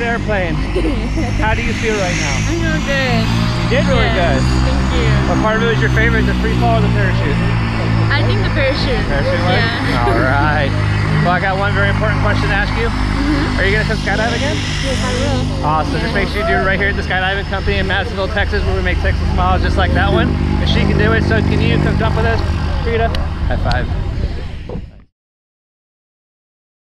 airplane. How do you feel right now? I feel good. You did really good. Thank you. What part of it was your favorite, the free fall or the parachute? I think the parachute. Parachute was? Yeah. All right. Well, I got one very important question to ask you. Are you going to come skydive again? Yes, I will. Awesome. Just make sure you do it right here at the Skydiving Company in Madisonville, Texas, where we make Texas smiles just like that one. If she can do it, so can you. Come jump with us. Rita, high five.